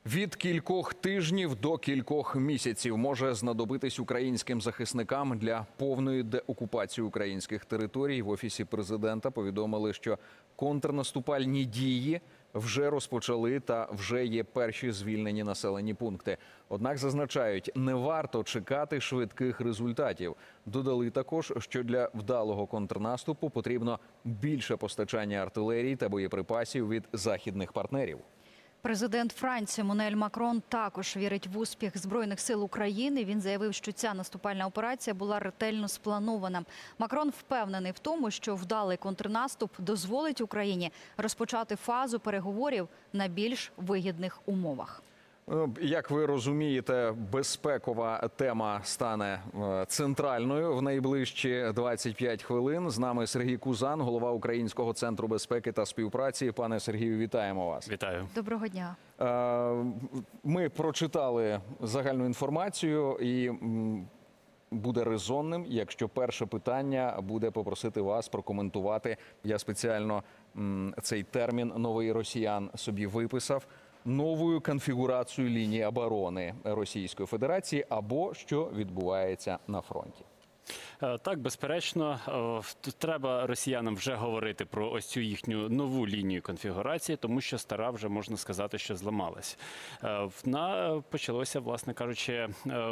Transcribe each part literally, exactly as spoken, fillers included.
Від кількох тижнів до кількох місяців може знадобитись українським захисникам для повної деокупації українських територій. В Офісі президента повідомили, що контрнаступальні дії вже розпочали та вже є перші звільнені населені пункти. Однак зазначають, не варто чекати швидких результатів. Додали також, що для вдалого контрнаступу потрібно більше постачання артилерії та боєприпасів від західних партнерів. Президент Франції Еммануель Макрон також вірить в успіх Збройних сил України. Він заявив, що ця наступальна операція була ретельно спланована. Макрон впевнений в тому, що вдалий контрнаступ дозволить Україні розпочати фазу переговорів на більш вигідних умовах. Як ви розумієте, безпекова тема стане центральною в найближчі двадцять п'ять хвилин. З нами Сергій Кузан, голова Українського центру безпеки та співпраці. Пане Сергію, вітаємо вас. Вітаю. Доброго дня. Ми прочитали загальну інформацію і буде резонним, якщо перше питання буде попросити вас прокоментувати. Я спеціально цей термін «новий росіян» собі виписав. Новою конфігурацією лінії оборони Російської Федерації або що відбувається на фронті. Так, безперечно, треба росіянам вже говорити про ось цю їхню нову лінію конфігурації, тому що стара вже, можна сказати, що зламалась. Вона почалося, власне кажучи,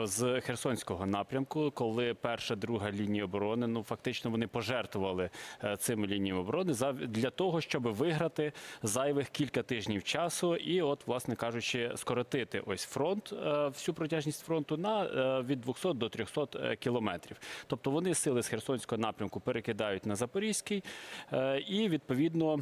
з Херсонського напрямку, коли перша, друга лінія оборони, ну, фактично вони пожертвували цими лініями оборони для того, щоб виграти зайвих кілька тижнів часу і, от, власне кажучи, скоротити ось фронт, всю протяжність фронту на від двохсот до трьохсот кілометрів. Тобто вони сили з Херсонського напрямку перекидають на Запорізький. І, відповідно,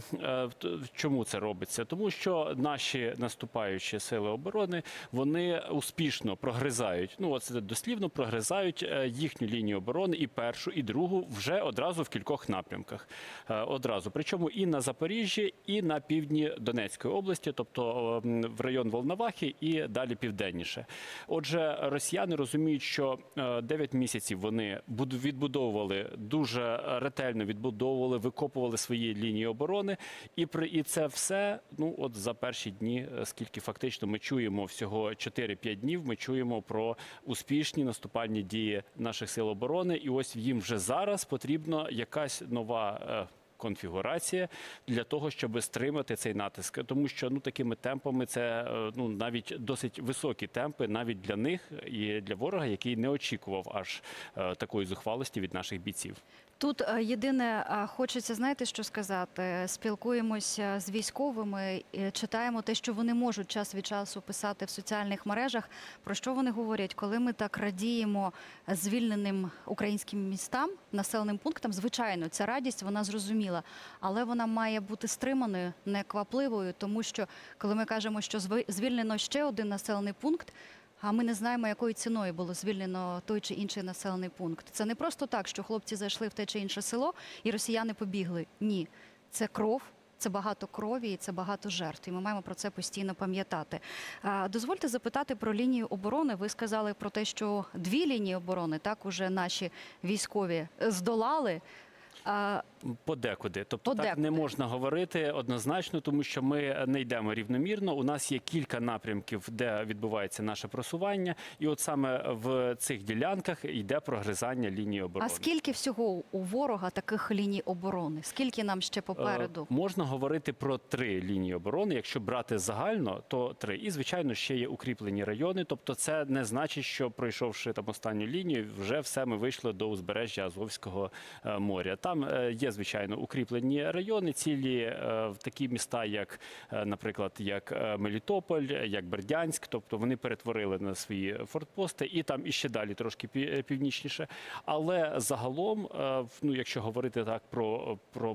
чому це робиться? Тому що наші наступаючі сили оборони, вони успішно прогризають, ну, от це дослівно прогризають їхню лінію оборони, і першу, і другу, вже одразу в кількох напрямках. Одразу. Причому і на Запоріжжі, і на півдні Донецької області, тобто в район Волновахи і далі південніше. Отже, росіяни розуміють, що дев'ять місяців вони відбудовували, дуже ретельно відбудовували, викопували свої лінії оборони. І, при, і це все, ну, от за перші дні, скільки фактично ми чуємо, всього чотири-п'ять днів, ми чуємо про успішні наступальні дії наших сил оборони. І ось їм вже зараз потрібна якась нова конфігурація для того, щоб стримати цей натиск. Тому що, ну, такими темпами це, ну, навіть досить високі темпи навіть для них і для ворога, який не очікував аж такої зухвалості від наших бійців. Тут єдине, хочеться, знаєте, що сказати, спілкуємося з військовими, читаємо те, що вони можуть час від часу писати в соціальних мережах, про що вони говорять, коли ми так радіємо звільненим українським містам, населеним пунктам, звичайно, ця радість, вона зрозуміла, але вона має бути стриманою, неквапливою, тому що, коли ми кажемо, що звільнено ще один населений пункт, а ми не знаємо, якою ціною було звільнено той чи інший населений пункт. Це не просто так, що хлопці зайшли в те чи інше село і росіяни побігли. Ні, це кров, це багато крові і це багато жертв. І ми маємо про це постійно пам'ятати. Дозвольте запитати про лінію оборони. Ви сказали про те, що дві лінії оборони так уже наші військові здолали. Подекуди. Тобто Подекуди. Так не можна говорити однозначно, тому що ми не йдемо рівномірно. У нас є кілька напрямків, де відбувається наше просування. І от саме в цих ділянках йде прогризання лінії оборони. А скільки всього у ворога таких ліній оборони? Скільки нам ще попереду? Е, можна говорити про три лінії оборони. Якщо брати загально, то три. І, звичайно, ще є укріплені райони. Тобто це не значить, що пройшовши там останню лінію, вже все ми вийшли до узбережжя Азовського моря. Там є, звичайно, укріплені райони, цілі в такі міста, як, наприклад, як Мелітополь, як Бердянськ, тобто вони перетворили на свої фортпости, і там іще далі трошки північніше. Але загалом, ну, якщо говорити так про, про,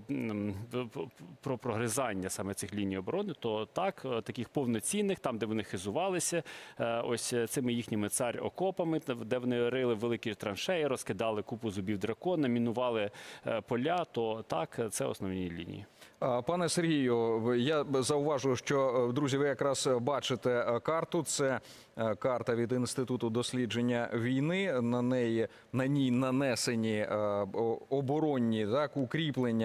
про прогризання саме цих ліній оборони, то так, таких повноцінних, там, де вони хизувалися, ось цими їхніми цар-окопами, де вони рили великі траншеї, розкидали купу зубів дракона, мінували поля, то так, це основні лінії. Пане Сергію, я зауважу, що, друзі, ви якраз бачите карту. Це карта від Інституту дослідження війни. На неї, на ній нанесені оборонні, так, укріплення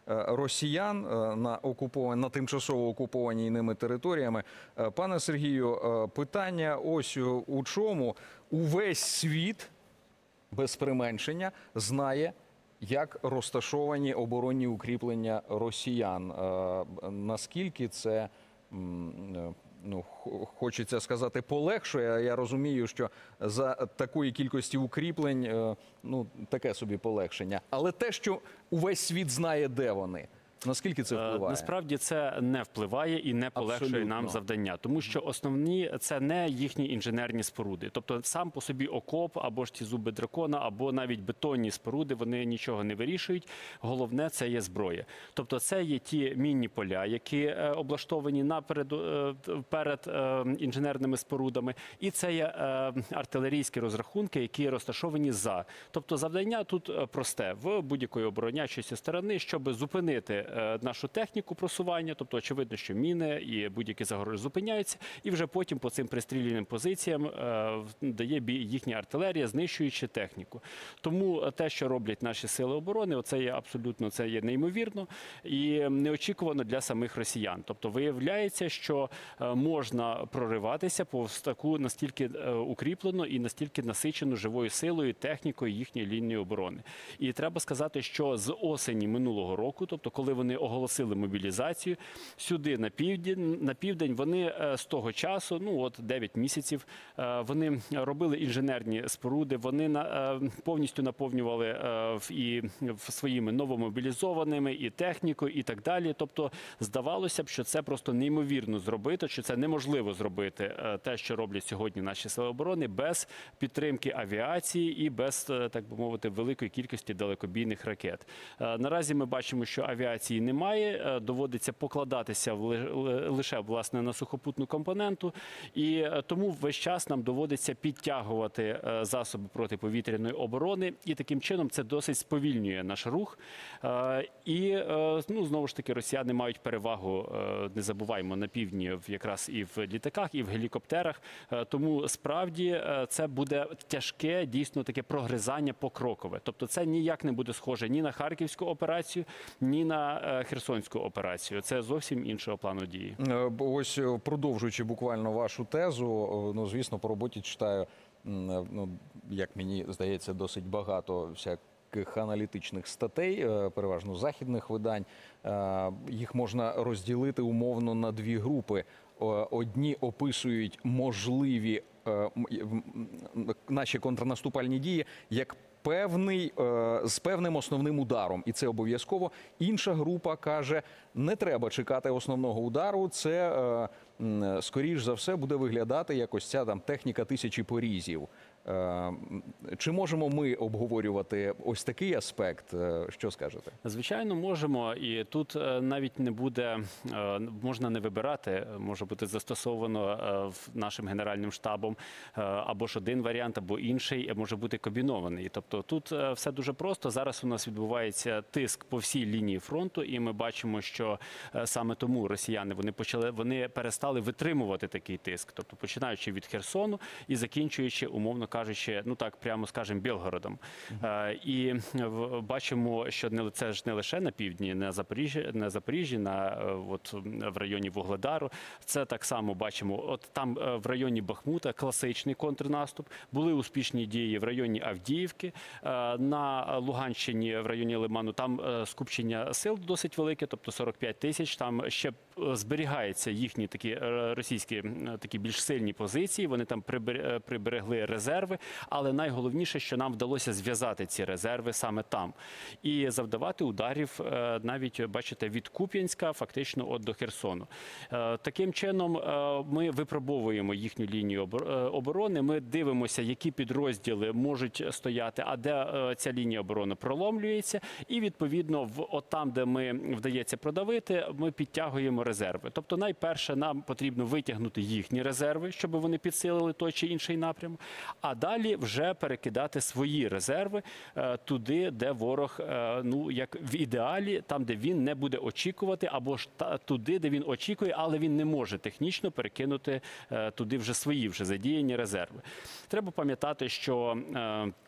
росіян е, на окуповані, на тимчасово окупованій ними територіями. Е, Пане Сергію, е, питання ось у у чому. Увесь світ, без применшення, знає, як розташовані оборонні укріплення росіян. Е, Наскільки це, м, е, ну, х- хочеться сказати, полегшує. Я розумію, що за такої кількості укріплень, е, ну, таке собі полегшення. Але те, що увесь світ знає, де вони, наскільки це Е, впливає? Насправді це не впливає і не полегшує Абсолютно. нам завдання, тому що основні це не їхні інженерні споруди. Тобто сам по собі окоп або ж ці зуби дракона, або навіть бетонні споруди, вони нічого не вирішують. Головне це є зброя. Тобто це є ті мінні поля, які е, облаштовані наперед е, перед е, інженерними спорудами, і це є е, артилерійські розрахунки, які розташовані за. Тобто завдання тут е, просте в будь-якої оборонячої сторони, щоб зупинити е, нашу техніку просування, тобто очевидно, що міни і будь-які загорожі зупиняються, і вже потім по цим пристріляним позиціям е, дає бій їхня артилерія, знищуючи техніку. Тому те, що роблять наші сили оборони, це є абсолютно це є неймовірно і неочікувано для самих росіян. Тобто виявляється, що е, можна прориватися по таку настільки е, укріплену і настільки насичену живою силою, технікою їхньої лінії оборони. І треба сказати, що з осені минулого року, тобто коли вони оголосили мобілізацію, сюди на південь, на південь вони е, з того часу, ну от дев'ять місяців, е, вони робили інженерні споруди, вони на, е, повністю наповнювали е, в- і в своїми новомобілізованими, і технікою, і так далі. Тобто здавалося б, що це просто неймовірно зробити, що це неможливо зробити, е, те, що роблять сьогодні наші сили оборони, без підтримки авіації і без, е, так би мовити, великої кількості далекобійних ракет. Е, Наразі ми бачимо, що авіації немає, е, доводиться покладатися в ли- ли- лише власне на сухопутну компоненту, і е, тому весь час нам доводиться підтягувати е, засоби протиповітряної оборони, і таким чином це досить сповільнює наш рух. Е, І е, ну знову ж таки росіяни мають перевагу, е, не забуваємо, на півдні в- якраз і в літаках, і в гелікоптерах. Е, Тому справді е, це буде тяжке, дійсно таке прогризання покрокове. Тобто це ніяк не буде схоже ні на Харківську операцію, ні на е, Херсонську операцію. Це зовсім іншого плану дії. Е, бо Ось е, продовжуючи буквально вашу тезу, е, ну звісно, по роботі читаю, м, е, ну як мені здається, досить багато всяких аналітичних статей, е, переважно західних видань. Е, Їх можна розділити умовно на дві групи. О, Одні описують можливі е, м- м- м- наші контрнаступальні дії як певний е, з певним основним ударом, і це обов'язково. Інша група каже, не треба чекати основного удару. Це е, м, скоріш за все буде виглядати як ось ця там техніка тисячі порізів. Е, м, Чи можемо ми обговорювати ось такий аспект? Е, Що скажете? Звичайно, можемо, і тут е, навіть не буде, е, можна не вибирати, може бути застосовано е, в нашим генеральним штабом е, або ж один варіант, або інший, е, може бути комбінований. Тобто тут е, все дуже просто. Зараз у нас відбувається тиск по всій лінії фронту, і ми бачимо, що е, саме тому росіяни вони почали, вони перестали витримувати такий тиск. Тобто починаючи від Херсону і закінчуючи, умовно кажучи, ну так прямо скажемо, Білгородом. Е, І в- бачимо, що не це ж не лише на півдні, на Запоріжжі, на Запоріжжі, на е, от в районі Вугледару. Це так само бачимо. От там е, в районі Бахмута класичний контрнаступ. Були успішні дії в районі Авдіївки. Е, На Луганщині, в районі Лиману, там е, скупчення сил досить велике, тобто сорок п'ять тисяч. Там ще е, зберігаються їхні такі е, російські е, такі більш сильні позиції. Вони там прибер- е, приберегли резерви, але найголовніше, що нам вдалося зв'язати ці резерви саме там і завдавати ударів е, навіть, бачите, від Куп'янська фактично от до Херсону. Е, Таким чином е, ми випробовуємо їхню лінію обор- е, оборони, ми дивимося, які підрозділи можуть стояти, а де е, ця лінія оборони проломлюється, і відповідно в от там, де ми вдається продавити, ми підтягуємо резерви. Тобто найперше нам потрібно витягнути їхні резерви, щоб вони підсилили той чи інший напрямок, а далі вже перекидати свої резерви е, туди, де ворог, е, ну як в ідеалі, там, де він не буде очікувати, або ж та, туди, де він очікує, але він не може технічно перекинути е, туди вже свої вже задіяні резерви. Треба пам'ятати, що е,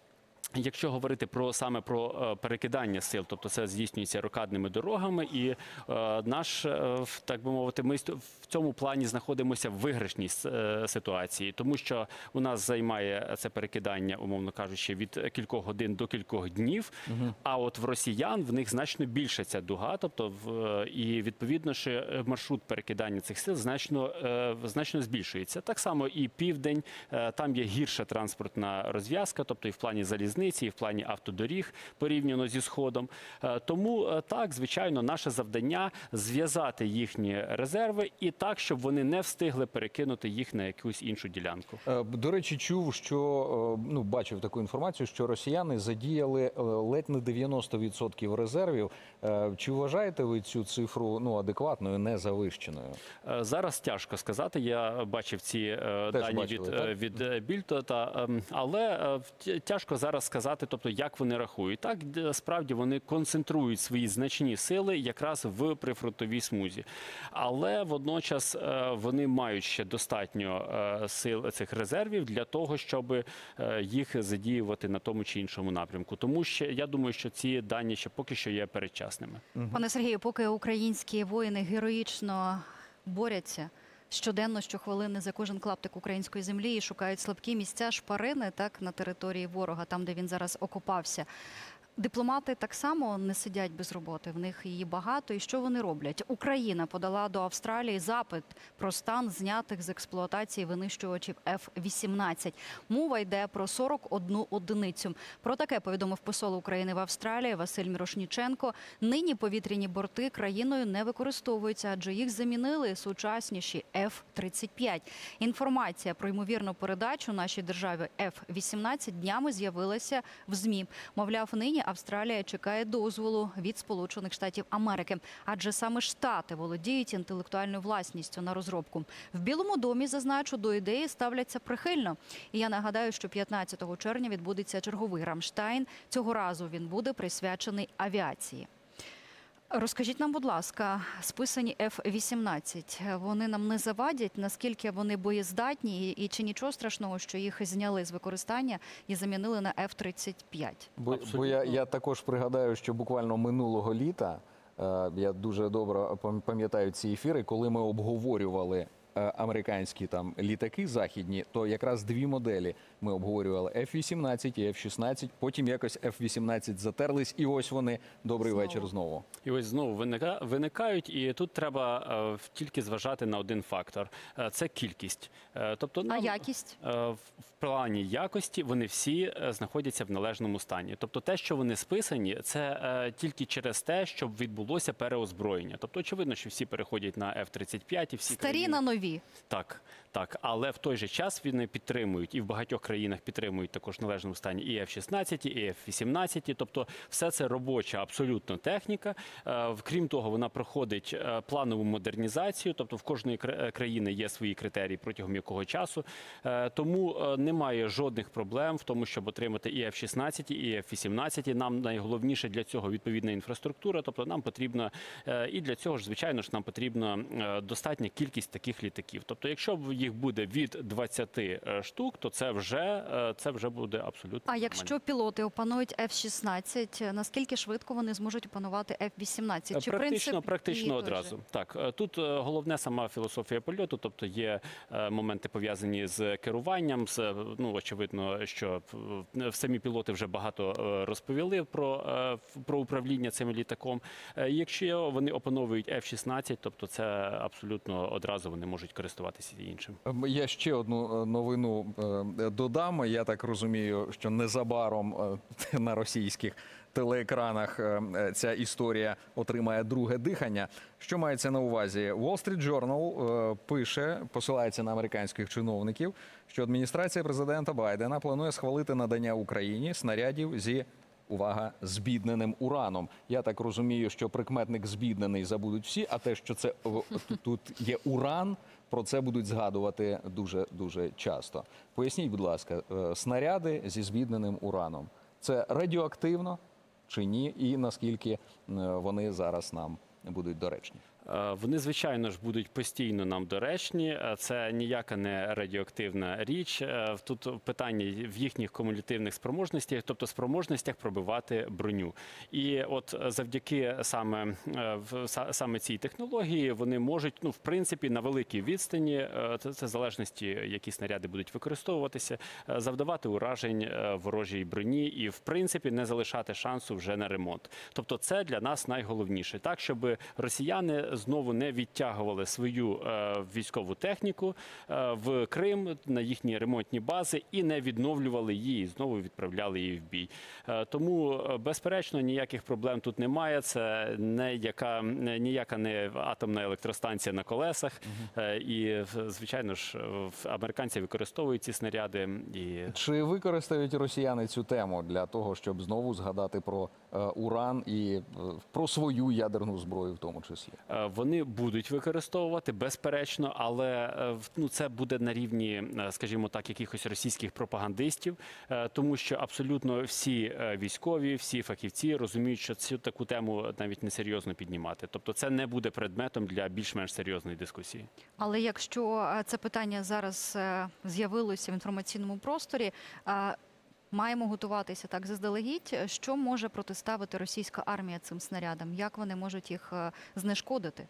Якщо говорити про саме про е, перекидання сил, тобто це здійснюється рокадними дорогами, і е, наш, е, в- так би мовити, ми ст- в цьому плані знаходимося в виграшній с- е, ситуації, тому що у нас займає це перекидання, умовно кажучи, від кількох годин до кількох днів. А от в росіян в них значно більше ця дуга, тобто в, е, і відповідно що е, маршрут перекидання цих сил значно е, значно збільшується. Так само і південь, е, там є гірша транспортна розв'язка, тобто і в плані залізниці, і в плані автодоріг порівняно зі Сходом. Е, Тому е, так, звичайно, наше завдання зв'язати їхні резерви і так, щоб вони не встигли перекинути їх на якусь іншу ділянку. Е, До речі, чув, що е, ну бачив таку інформацію, що росіяни задіяли е, ледь не дев'яносто відсотків резервів. Е, Чи вважаєте ви цю цифру ну адекватною, не завищеною? Е, Зараз тяжко сказати. Я бачив ці е, Теж дані бачили, від, так? е, від е, Більто, та, ем, але е, тя- тяжко зараз сказати, тобто, як вони рахують. Так, д- справді вони концентрують свої значні сили якраз в прифронтовій смузі. Але водночас е, вони мають ще достатньо е, сил цих резервів для того, щоб е, їх задіювати на тому чи іншому напрямку. Тому що я думаю, що ці дані ще поки що є передчасними. Пане Сергію, поки українські воїни героїчно борються щоденно, щохвилини за кожен клаптик української землі і шукають слабкі місця, шпарини так на території ворога, там де він зараз окопався. Дипломати так само не сидять без роботи, в них її багато. І що вони роблять? Україна подала до Австралії запит про стан знятих з експлуатації винищувачів Ф вісімнадцять. Мова йде про сорок одну одиницю. Про таке повідомив посол України в Австралії Василь Мірошніченко. Нині повітряні борти країною не використовуються, адже їх замінили сучасніші Ф тридцять п'ять. Інформація про ймовірну передачу нашій державі Ф вісімнадцять днями з'явилася в ЗМІ. Мовляв, нині Австралія чекає дозволу від Сполучених Штатів Америки, адже саме Штати володіють інтелектуальною власністю на розробку. В Білому домі, зазначу, до ідеї ставляться прихильно. І я нагадаю, що п'ятнадцятого червня відбудеться черговий Рамштайн. Цього разу він буде присвячений авіації. Розкажіть нам, будь ласка, списані Ф вісімнадцять, вони нам не завадять, наскільки вони боєздатні, і, і чи нічого страшного, що їх зняли з використання і замінили на Ф тридцять п'ять? Бо, Абсолютно. бо я, я також пригадаю, що буквально минулого літа, е, я дуже добре пам- пам'ятаю ці ефіри, коли ми обговорювали е, американські там літаки західні, то якраз дві моделі ми обговорювали Ф вісімнадцять і Ф шістнадцять, потім якось Ф вісімнадцять затерлись, і ось вони, добрий Знову. вечір знову. І ось знову виника- виникають, і тут треба е, в- тільки зважати на один фактор – це кількість. Е, Тобто, А нам, якість? е, в в плані якості вони всі е, знаходяться в належному стані. Тобто те, що вони списані, це е, тільки через те, щоб відбулося переозброєння. Тобто очевидно, що всі переходять на Ф тридцять п'ять і всі Старі країни- на нові. Так, так, але в той же час вони підтримують і в багатьох країнах підтримують також в належному стані і Ф шістнадцять, і Ф вісімнадцять. Тобто, все це робоча абсолютно техніка. Е, Крім того, вона проходить е, планову модернізацію. Тобто, в кожної кра- країни є свої критерії протягом якого часу. Е, Тому е, немає жодних проблем в тому, щоб отримати і Ф шістнадцять, і Ф вісімнадцять. Нам найголовніше для цього відповідна інфраструктура. Тобто, нам потрібно е, і для цього ж, звичайно ж, нам потрібна е, достатня кількість таких літаків. Тобто, якщо їх буде від двадцяти е, штук, то це вже е, це вже буде абсолютно А нормально. якщо пілоти опанують Ф шістнадцять, наскільки швидко вони зможуть опанувати Ф вісімнадцять? Чи Практично, принцип практично дії той же? одразу. Так, е, тут е, головне сама філософія польоту, тобто є е, моменти пов'язані з керуванням, з, е, ну, очевидно, що е, самі пілоти вже багато е, розповіли про, е, про управління цим літаком. Е, Якщо вони опановують Ф шістнадцять, тобто це абсолютно одразу вони можуть користуватися і іншим. Ем, Я ще одну е, новину е, додам. Я так розумію, що незабаром е, на російських телеекранах е, е, ця історія отримає друге дихання. Що мається на увазі? Wall Street Journal е, пише, посилається на американських чиновників, що адміністрація президента Байдена планує схвалити надання Україні снарядів зі, увага, збідненим ураном. Я так розумію, що прикметник збіднений забудуть всі, а те, що це о, тут є уран, про це будуть згадувати дуже-дуже часто. Поясніть, будь ласка, е, снаряди зі збідненим ураном. Це радіоактивно чи ні? І наскільки е, вони зараз нам будуть доречні? Е, Вони, звичайно ж, будуть постійно нам доречні. Е, Це ніяка не радіоактивна річ. Е, Тут питання в їхніх кумулятивних спроможностях, тобто спроможностях пробивати броню. І от завдяки саме, е, в- са- саме цій технології вони можуть, ну, в принципі, на великій відстані, е, це, це в залежності, які снаряди будуть використовуватися, е, завдавати уражень е, ворожій броні і, в принципі, не залишати шансу вже на ремонт. Тобто це для нас найголовніше. Так, щоб росіяни знову не відтягували свою е, військову техніку е, в Крим на їхні ремонтні бази і не відновлювали її, і знову відправляли її в бій. Е, тому, е, безперечно, ніяких проблем тут немає. Це не яка, не- ніяка не атомна електростанція на колесах. Е, і, в- звичайно ж, в- американці використовують ці снаряди. І Чи використають росіяни цю тему для того, щоб знову згадати про е, уран і е, про свою ядерну зброю в тому числі? Е, Вони будуть використовувати, безперечно, але е, в- ну, це буде на рівні, е, скажімо так, якихось російських пропагандистів, е, тому що абсолютно всі е, військові, всі фахівці розуміють, що цю таку тему навіть несерйозно піднімати. Тобто це не буде предметом для більш-менш серйозної дискусії. Але якщо е, це питання зараз е, з'явилося в інформаційному просторі, е, маємо готуватися так заздалегідь. Що може протиставити російська армія цим снарядам? Як вони можуть їх е, знешкодити?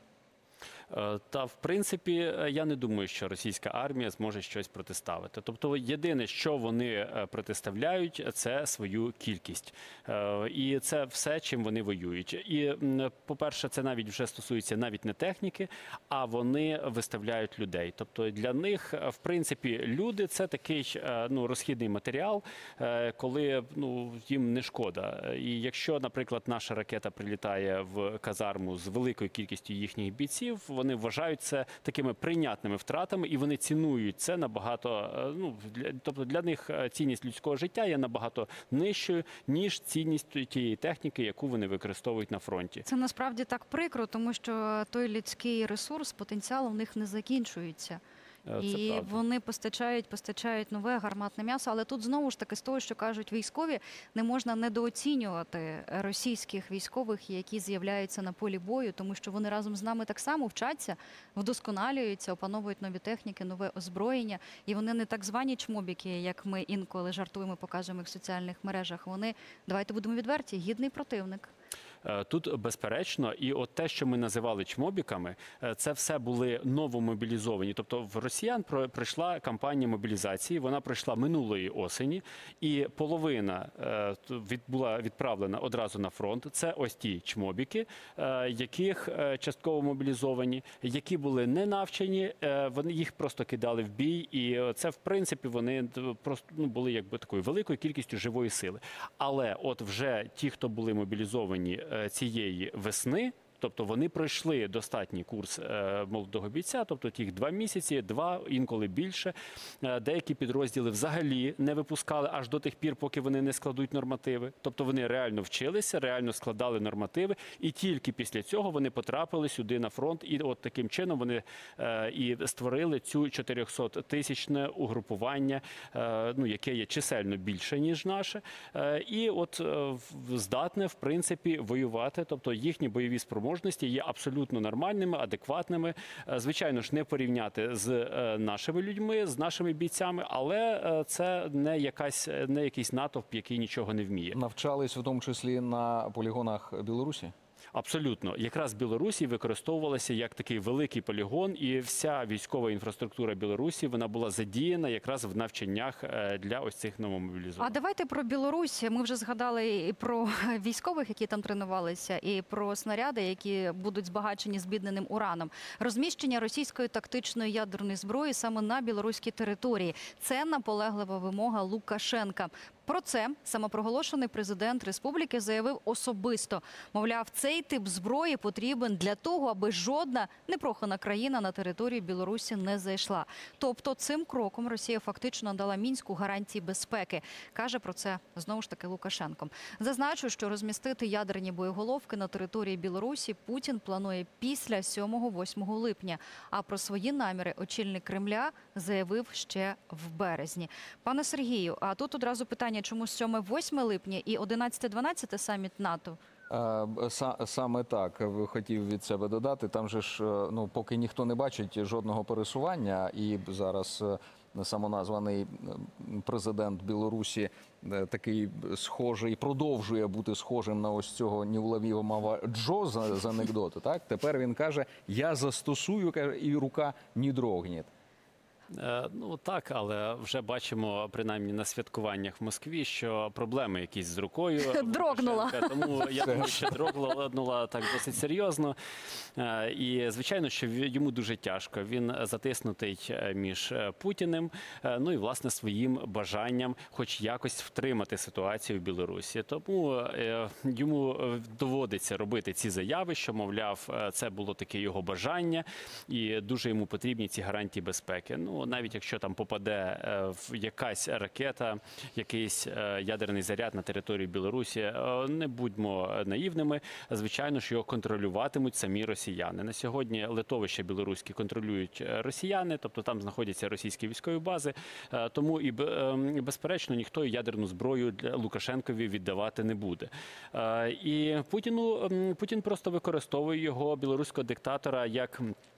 Е, Та в принципі, е, я не думаю, що російська армія зможе щось протиставити. Тобто, єдине, що вони е, протиставляють, це свою кількість, Е, і це все, чим вони воюють. І, м, по-перше, це навіть вже стосується навіть не техніки, а вони виставляють людей. Тобто для них, е, в принципі, люди це такий е, ну, розхідний матеріал, е, коли ну, їм не шкода. І якщо, наприклад, наша ракета прилітає в казарму з великою кількістю їхніх бійців, вони вважають це такими прийнятними втратами, і вони цінують це набагато. е, Ну для, тобто для них е, цінність людського життя є набагато нижчою, ніж цінність тієї техніки, яку вони використовують на фронті. Це насправді так прикро, тому що той людський ресурс, потенціал у них не закінчується. Е, Це І правда. вони постачають, постачають нове гарматне м'ясо. Але тут знову ж таки з того, що кажуть військові, не можна недооцінювати російських військових, які з'являються на полі бою, тому що вони разом з нами так само вчаться, вдосконалюються, опановують нові техніки, нове озброєння. І вони не так звані чмобіки, як ми інколи жартуємо, показуємо їх в соціальних мережах. Вони, давайте будемо відверті, гідний противник. Е, Тут безперечно, і от те, що ми називали чмобіками, е, це все були новомобілізовані. Тобто в росіян про- пройшла кампанія мобілізації, вона пройшла минулої осені, і половина е, т- від, була відправлена одразу на фронт. Це ось ті чмобіки, е, яких е, частково мобілізовані, які були не навчені, е, вони їх просто кидали в бій, і е, це в принципі вони д- просто ну, були якби такою великою кількістю живої сили. Але от вже ті, хто були мобілізовані е, цієї весни, тобто вони пройшли достатній курс е, молодого бійця, тобто тих два місяці, два, інколи більше. Е, Деякі підрозділи взагалі не випускали аж до тих пір, поки вони не складуть нормативи. Тобто вони реально вчилися, реально складали нормативи, і тільки після цього вони потрапили сюди на фронт. І от таким чином вони е, і створили цю чотирьохсоттисячне угрупування, е, ну, яке є чисельно більше, ніж наше. Е, і от е, в- здатне, в принципі, воювати. Тобто їхні бойові спроможності є абсолютно нормальними, адекватними. Е, Звичайно ж, не порівняти з е, нашими людьми, з нашими бійцями, але е, це не якась, не якийсь натовп, який нічого не вміє. Навчались в тому числі на полігонах Білорусі? Абсолютно. Якраз Білорусі використовувалася як такий великий полігон, і вся військова інфраструктура Білорусі, вона була задіяна якраз в навчаннях е, для ось цих А новомобілізованих. давайте про Білорусь. Ми вже згадали і про військових, які там тренувалися, і про снаряди, які будуть збагачені збідненим ураном. Розміщення російської тактичної ядерної зброї саме на білоруській території. Це наполеглива вимога Лукашенка. Про це самопроголошений президент республіки заявив особисто. Мовляв, цей тип зброї потрібен для того, аби жодна непрохана країна на територію Білорусі не зайшла. Тобто цим кроком Росія фактично дала Мінську гарантії безпеки. Каже про це знову ж таки Лукашенко. Зазначу, що розмістити ядерні боєголовки на території Білорусі Путін планує після сьомого-восьмого липня. А про свої наміри очільник Кремля заявив ще в березні. Пане Сергію, а тут одразу питання, чому сьоме-восьме липня і одинадцяте-дванадцяте саміт НАТО? Е, са- Саме так е, хотів від себе додати. Там же ж, е, ну, поки ніхто не бачить жодного пересування, і зараз е, самоназваний е, президент Білорусі е, такий схожий, продовжує бути схожим на ось цього неуловимого Джо з, з анекдоту. Так? Тепер він каже, я застосую, каже, і рука не дрогне. Е, Ну так, але вже бачимо, принаймні на святкуваннях в Москві, що проблеми якісь з рукою. Дрогнула. Лукашенка. Тому я думаю, що дрогнула так досить серйозно. Е, І звичайно, що в- йому дуже тяжко. Він затиснутий е, між е, Путіним, е, ну і власне своїм бажанням, хоч якось втримати ситуацію в Білорусі. Тому е, йому е, доводиться робити ці заяви, що мовляв, е, це було таке його бажання, і дуже йому потрібні ці гарантії безпеки. Ну навіть якщо там попаде е, в якась ракета, якийсь е, ядерний заряд на територію Білорусі, е, не будьмо наївними. Звичайно, що його контролюватимуть самі росіяни. На сьогодні литовища білоруські контролюють е, росіяни, тобто там знаходяться російські військові бази. Е, Тому і б- е, безперечно ніхто ядерну зброю для Лукашенкові віддавати не буде. Е, І Путіну м, Путін просто використовує його білоруського диктатора як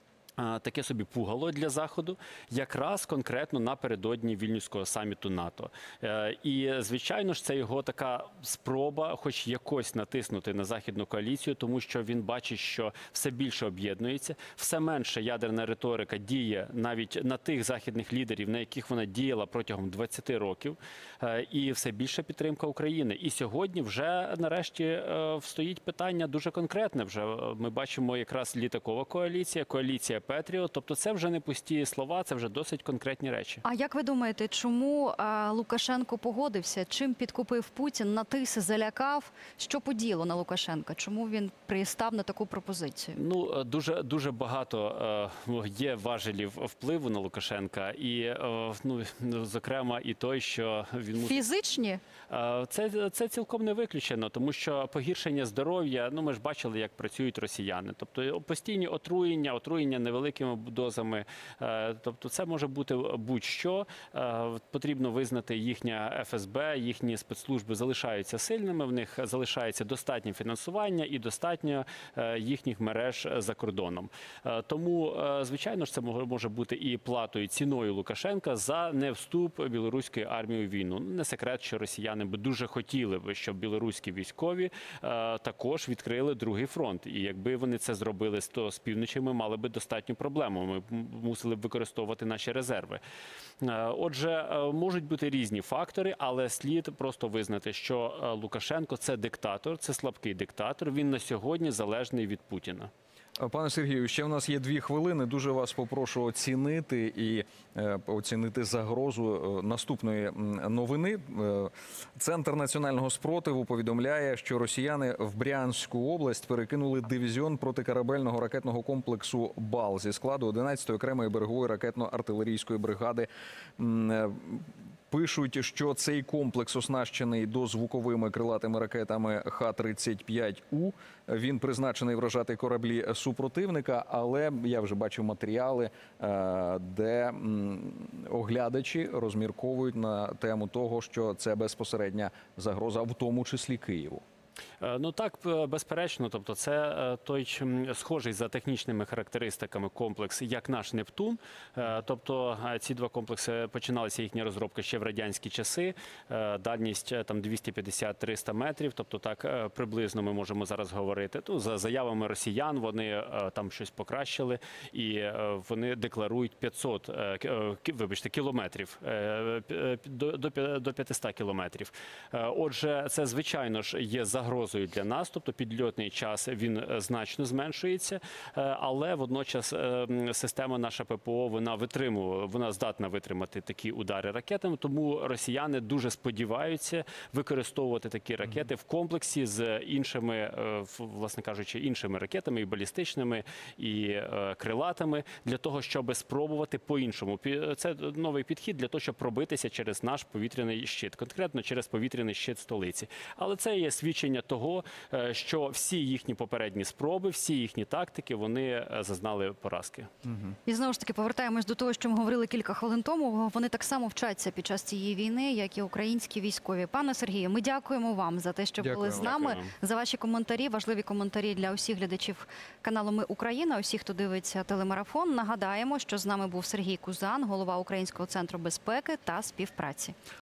а, таке собі пугало для Заходу, якраз конкретно напередодні Вільнюського саміту НАТО. Е, І, звичайно ж, це його така спроба хоч якось натиснути на Західну коаліцію, тому що він бачить, що все більше об'єднується, все менше ядерна риторика діє навіть на тих західних лідерів, на яких вона діяла протягом двадцяти років, е, і все більше підтримка України. І сьогодні вже нарешті е, стоїть питання дуже конкретне. Вже е, ми бачимо якраз літакова коаліція, коаліція Петріо. Тобто це вже не пусті слова, це вже досить конкретні речі. А як ви думаєте, чому а, Лукашенко погодився? Чим підкупив Путін, натис, залякав? Що поділо на Лукашенка? Чому він пристав на таку пропозицію? Ну е, дуже дуже багато е, є важелів впливу на Лукашенка, і е, ну зокрема і той, що він мусить... Фізичні? Е, Це, це цілком не виключено, тому що погіршення здоров'я, ну ми ж бачили, як працюють росіяни. Тобто постійні отруєння, отруєння невеликими дозами. Е, Тобто це може бути будь-що. Е, Потрібно визнати, їхня еф ес бе, їхні спецслужби залишаються сильними, в них залишається достатнє фінансування і достатньо е, їхніх мереж за кордоном. Е, Тому, е, звичайно ж, це може може бути і платою, ціною Лукашенка за невступ білоруської армії у війну. Не секрет, що росіяни би дуже хотіли би, щоб білоруські військові е, також відкрили другий фронт. І якби вони це зробили, то з півночі ми мали би достатню проблему. Ми б мусили б використовувати наші резерви. Е, Отже, е, можуть бути різні фактори, але слід просто визнати, що е, Лукашенко – це диктатор, це слабкий диктатор. Він на сьогодні залежний від Путіна. Пане Сергію, ще в нас є дві хвилини. Дуже вас попрошу оцінити і е, оцінити загрозу е, наступної м, новини. Е, Центр національного спротиву повідомляє, що росіяни в Брянську область перекинули дивізіон протикорабельного ракетного комплексу «Бал» зі складу одинадцятої окремої берегової ракетно-артилерійської бригади. М, е, Пишуть, що цей комплекс оснащений дозвуковими крилатими ракетами Х тридцять п'ять У. Він призначений вражати кораблі супротивника, але я вже бачив матеріали, е, де м, оглядачі розмірковують на тему того, що це безпосередня загроза, в тому числі Києву. Е, Ну так, п- безперечно, тобто це е, той м, схожий за технічними характеристиками комплекс, як наш Нептун. Е, Тобто е, ці два комплекси, починалася їхня розробка ще в радянські часи. Е, Дальність е, там двісті п'ятдесят - триста метрів, тобто так е, приблизно ми можемо зараз говорити. Ну, за заявами росіян вони е, там щось покращили і е, вони декларують п'ятсот, е, к- е, ки- вибачте, кілометрів, е, п- е, до, до, п'я- до п'ятисот кілометрів. Е, Отже, це, звичайно ж, є загрозою для нас, тобто підльотний час він е, значно зменшується, е, але водночас е, м, система наша ППО, вона витримує, вона здатна витримати такі удари ракетами, тому росіяни дуже сподіваються використовувати такі ракети в комплексі з іншими, е, в- власне кажучи, іншими ракетами, і балістичними, і е, крилатими, для того, щоб спробувати по-іншому. Пі- Це новий підхід для того, щоб пробитися через наш повітряний щит, конкретно через повітряний щит столиці. Але це є свідчення розуміння того, е, що всі їхні попередні спроби, всі їхні тактики, вони е, зазнали поразки. І знову ж таки повертаємось до того, що ми говорили кілька хвилин тому. Вони так само вчаться під час цієї війни, як і українські військові. Пане Сергію, ми дякуємо вам за те, що були Дякуємо. з нами, Дякую. за ваші коментарі, важливі коментарі для усіх глядачів каналу Ми Україна, усіх, хто дивиться телемарафон. Нагадаємо, що з нами був Сергій Кузан, голова Українського центру безпеки та співпраці.